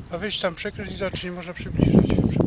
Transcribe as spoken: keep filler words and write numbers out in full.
A weź tam przekryć i zacznij, można przybliżyć.